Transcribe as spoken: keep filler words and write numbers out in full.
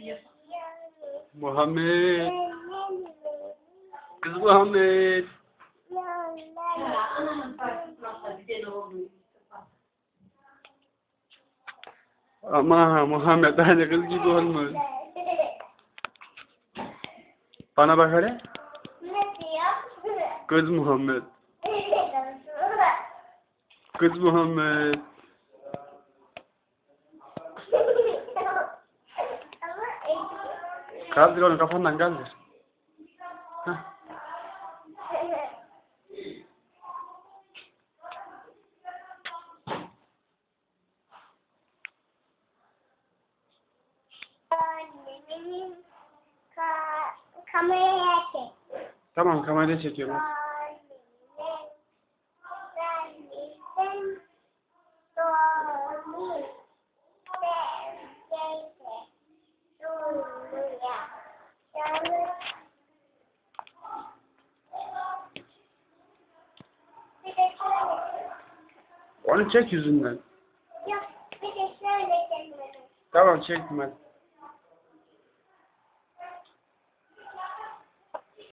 Muhammed. Kız Muhammed. Ama Muhammed aynı kız gibi olmuş. Bana bak hele. Kız Muhammed. Kız Muhammed. Kaldır onu kafandan kaldır. Heh. Kameraya çek. Tamam kameraya çekiyorum. Onu çek yüzünden. Yok, bir de şöyle çekmedim. Tamam çektim hadi.